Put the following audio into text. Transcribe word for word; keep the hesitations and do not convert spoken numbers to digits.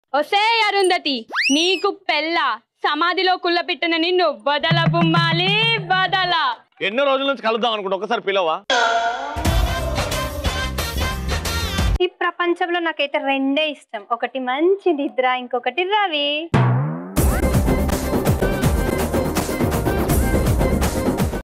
ఒసే అరుంధతి, నీకు పెళ్ళ సమాధిలో కుళ్ళపిట్టిన నిన్ను వదల బుమ్మాలి వదల. ఎన్నో రోజుల నుంచి కలుద్దాం అనుకుంటా, ఒకసారి పిలవా? ఈ ప్రపంచంలో నాకైతే రెండే ఇష్టం, ఒకటి మంచి నిద్ర, ఇంకొకటి రవి.